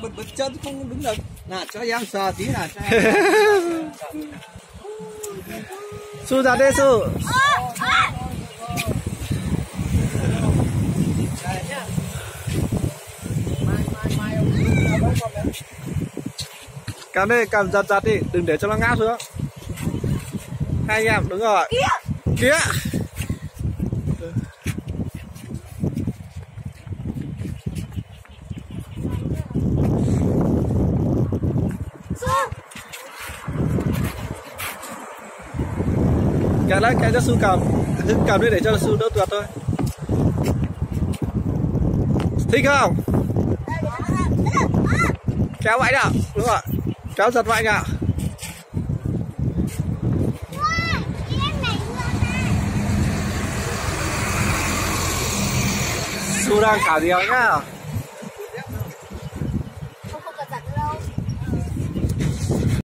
bật chân không đứng được. Nào cho em sờ tí nào. Su ra đây Su. Cầm đây, cầm giật giật đi, đừng để cho nó ngã xuống. Hai anh em, đúng rồi. Kia. Kéo lấy, kéo cho Su cầm. Hưng cầm đi để cho Su đỡ tuột thôi. Thích không? Kéo mạnh nào, đúng rồi. Kéo giật mạnh nào. Su đang thả diều nhá.